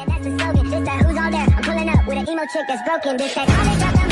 that's the slogan. This that who's all there. I'm pulling up with an emo chick that's broken. This that all they got